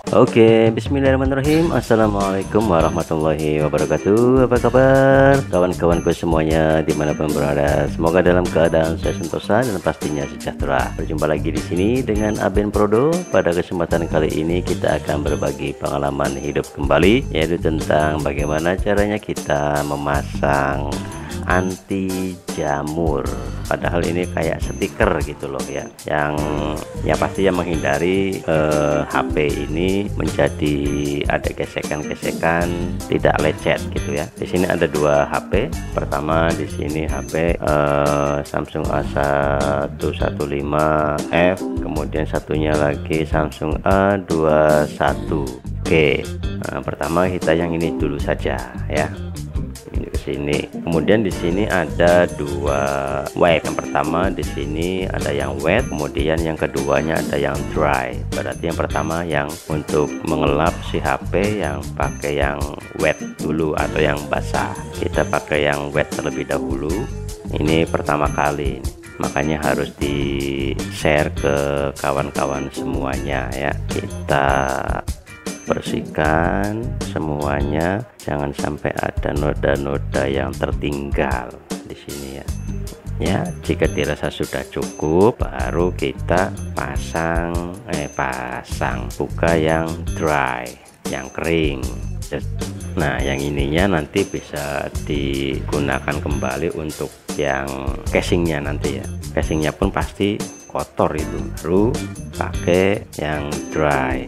Oke, bismillahirrahmanirrahim. Assalamualaikum warahmatullahi wabarakatuh. Apa kabar kawan-kawanku semuanya dimanapun berada? Semoga dalam keadaan sehat sentosa dan pastinya sejahtera. Berjumpa lagi di sini dengan Aben Prodo. Pada kesempatan kali ini kita akan berbagi pengalaman hidup kembali, yaitu tentang bagaimana caranya kita memasang anti jamur. Padahal ini kayak stiker gitu loh ya, yang pasti yang menghindari HP ini menjadi ada gesekan-gesekan, tidak lecet gitu ya. Di sini ada dua HP. Pertama di sini HP Samsung A115F, kemudian satunya lagi Samsung A21G. Pertama kita yang ini dulu saja ya. Sini kemudian di sini ada dua wet. Yang pertama di sini ada yang wet, kemudian yang keduanya ada yang dry. Berarti yang pertama yang untuk mengelap si HP yang pakai yang wet dulu atau yang basah. Kita pakai yang wet terlebih dahulu. Ini pertama kali, makanya harus di share ke kawan-kawan semuanya ya. Kita bersihkan semuanya, jangan sampai ada noda-noda yang tertinggal di sini ya. Ya, jika dirasa sudah cukup, baru kita pasang buka yang dry, yang kering. Nah, yang ininya nanti bisa digunakan kembali untuk yang casingnya nanti ya. Casingnya pun pasti kotor itu, baru pakai yang dry.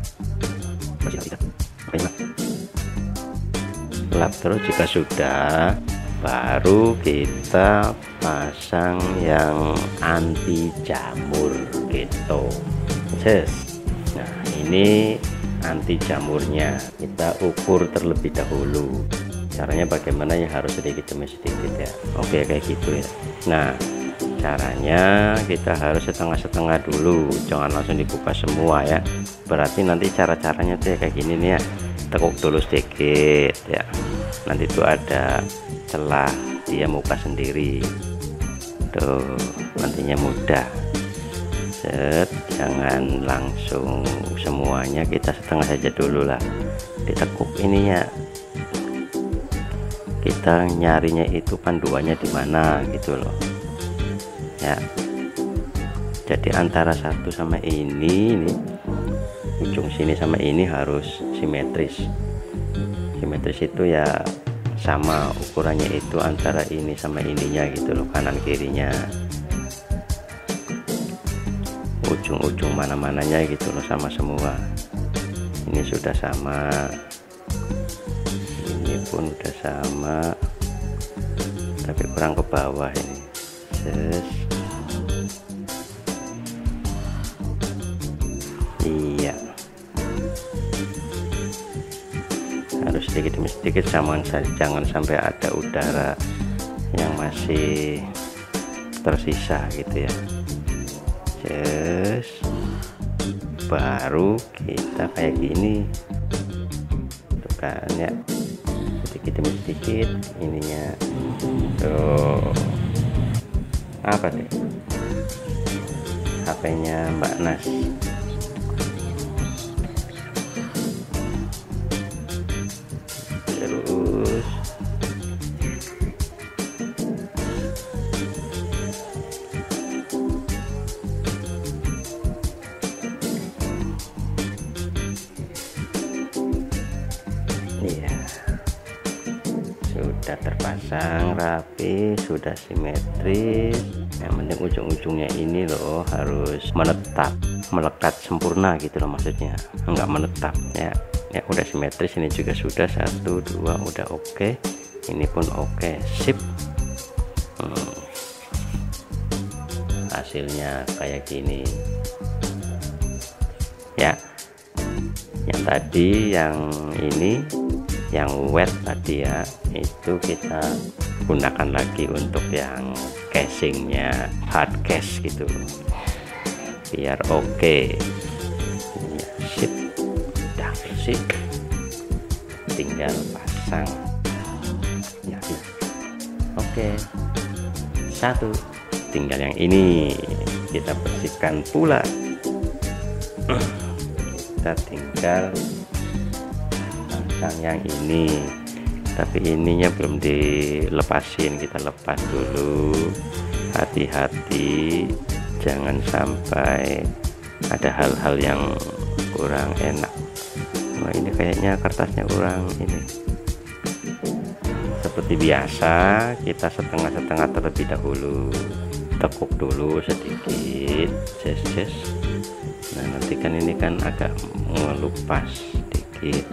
Lap terus. Jika sudah, baru kita pasang yang anti jamur gitu. Nah, ini anti jamurnya kita ukur terlebih dahulu. Caranya bagaimana ya, harus sedikit demi sedikit ya. Oke, kayak gitu ya. Nah, caranya kita harus setengah-setengah dulu, jangan langsung dibuka semua ya. Berarti nanti cara-caranya tuh ya kayak gini nih ya. Tekuk dulu sedikit ya, nanti tuh ada celah dia muka sendiri tuh, nantinya mudah. Jangan langsung semuanya, kita setengah saja dulu lah. Ditekuk ininya, kita nyarinya itu panduannya di mana gitu loh ya. Jadi antara satu sama ini ujung sini sama ini harus simetris. Simetris itu ya sama ukurannya itu antara ini sama ininya gitu loh, kanan kirinya, ujung-ujung mana-mananya gitu loh sama semua. Ini sudah sama, ini pun udah sama, tapi kurang ke bawah ini. Iya, harus sedikit demi sedikit, jangan sampai ada udara yang masih tersisa gitu ya. Baru kita kayak gini tuh kan ya, sedikit demi sedikit ininya tuh. Apa deh HP-nya Mbak Nas? Terus iya, sudah terpasang rapi, sudah simetris. Yang penting ujung-ujungnya ini loh harus menetap, melekat sempurna gitu loh, maksudnya enggak menetap ya. Ya udah simetris, ini juga sudah, 1 2 udah oke. Ini pun oke, sip. Hasilnya kayak gini ya. Yang tadi yang ini yang wet tadi ya, itu kita gunakan lagi untuk yang casingnya, hard case gitu biar oke ya. Sip, udah bersih, tinggal pasang ya. Oke, satu, tinggal yang ini kita bersihkan pula. kita tinggal pasang yang ini, tapi ininya belum dilepasin, kita lepas dulu. Hati-hati jangan sampai ada hal-hal yang kurang enak. Nah, ini kayaknya kertasnya kurang ini. Seperti biasa kita setengah-setengah terlebih dahulu, tekuk dulu sedikit, ces. Nah, nanti kan ini kan agak ngelupas sedikit,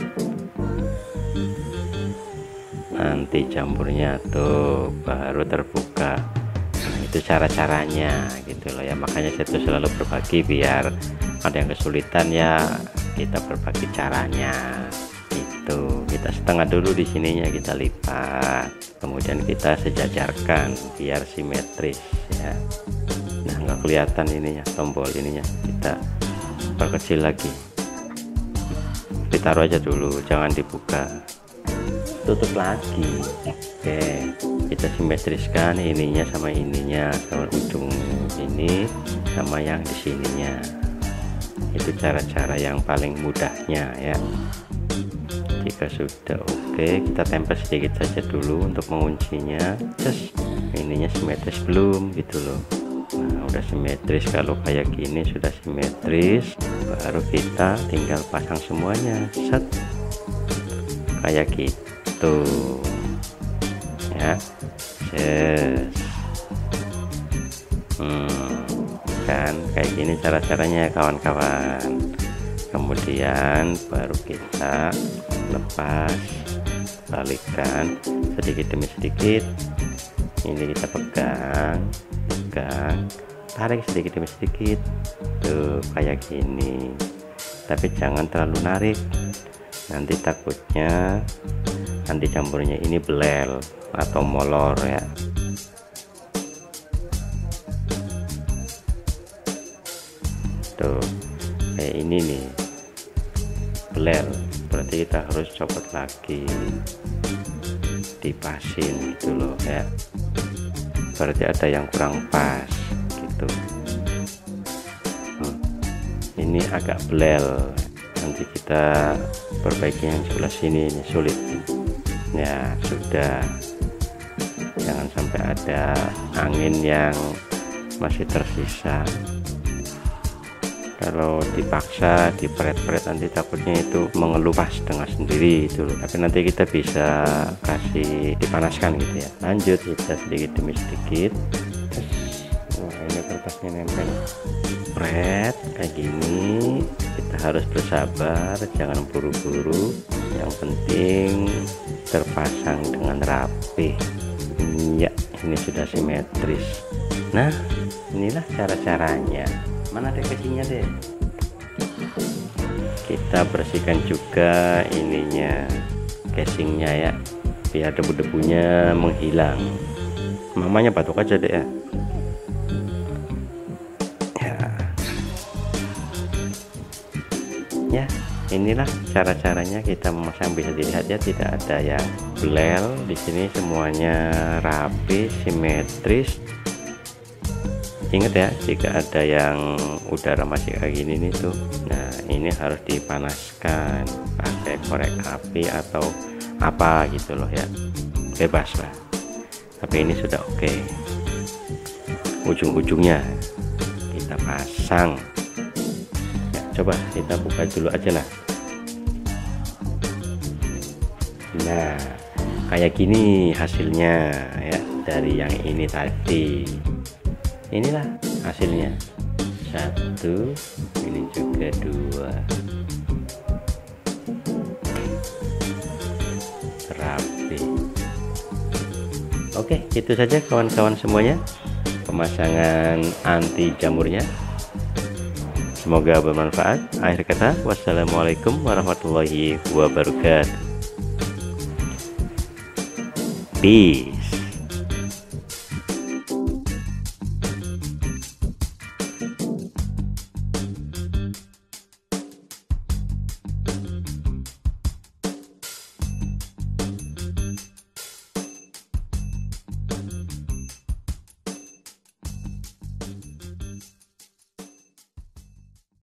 nanti jamurnya tuh baru terbuka. Nah, itu cara-caranya gitu loh ya, makanya saya tuh selalu berbagi biar ada yang kesulitan ya kita berbagi caranya. Itu kita setengah dulu di sininya, kita lipat, kemudian kita sejajarkan biar simetris ya. Nah, nggak kelihatan ininya, tombol ininya kita perkecil lagi, ditaruh aja dulu, jangan dibuka, tutup lagi. Oke, kita simetriskan ininya sama ininya, sama ujung ini sama yang di sininya. Itu cara-cara yang paling mudahnya ya. Jika sudah oke, kita tempel sedikit saja dulu untuk menguncinya. Just ininya simetris belum gitu loh. Nah, udah simetris, kalau kayak gini sudah simetris, baru kita tinggal pasang semuanya, set kayak gitu ya. Yes. Kan kayak gini cara-caranya kawan-kawan. Kemudian baru kita lepas, balikkan sedikit demi sedikit. Ini kita pegang, tarik sedikit demi sedikit tuh kayak gini, tapi jangan terlalu narik, nanti takutnya nanti jamurnya ini belel atau molor ya. Tuh kayak ini nih belel, berarti kita harus copot lagi, dipasin gitu loh ya, berarti ada yang kurang pas gitu. Ini agak belel, nanti kita perbaiki yang sebelah sini, ini sulit ya. Sudah, jangan sampai ada angin yang masih tersisa. Kalau dipaksa diperet-peret nanti takutnya itu mengelupas dengan sendiri itu loh. Tapi nanti kita bisa kasih dipanaskan gitu ya. Lanjut kita sedikit demi sedikit. Wah, ini kertasnya nempel, pret kayak gini. Kita harus bersabar, jangan buru-buru, yang penting terpasang dengan rapi ya. Ini sudah simetris. Nah, inilah cara-caranya. Mana deh casingnya deh, kita bersihkan juga ininya, casingnya ya, biar debu-debunya menghilang. Mamanya batuk aja deh ya. Ya, inilah cara-caranya kita memasang. Bisa dilihat ya, tidak ada yang belel di sini, semuanya rapi, simetris. Ingat ya, jika ada yang udara masih kayak gini nih tuh, nah ini harus dipanaskan pakai korek api atau apa gitu loh ya, bebas lah. Tapi ini sudah oke. Ujung-ujungnya kita pasang ya, coba kita buka dulu aja lah. Nah, kayak gini hasilnya ya, dari yang ini tadi. Inilah hasilnya, satu, ini juga dua, rapi. Oke, itu saja kawan-kawan semuanya pemasangan anti jamurnya. Semoga bermanfaat. Akhir kata, wassalamualaikum warahmatullahi wabarakatuh. Peace.